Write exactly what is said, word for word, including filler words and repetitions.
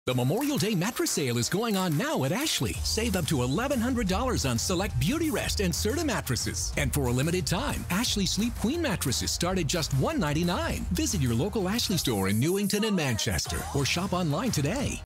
The Memorial Day mattress sale is going on now at Ashley. Save up to eleven hundred dollars on select Beautyrest and Serta mattresses. And for a limited time, Ashley Sleep Queen mattresses start at just one ninety-nine. Visit your local Ashley store in Newington and Manchester or shop online today.